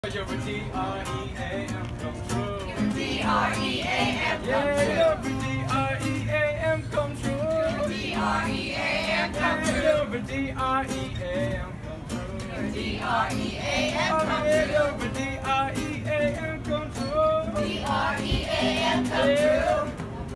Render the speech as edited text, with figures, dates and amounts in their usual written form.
Your D-R-E-A-M come true. Your D-R-E-A-M come Yeah, true. your D-R-E-A-M come true. Your D-R-E-A-M come true. Your D-R-E-A-M come true. Your D-R-E-A-M come Your true.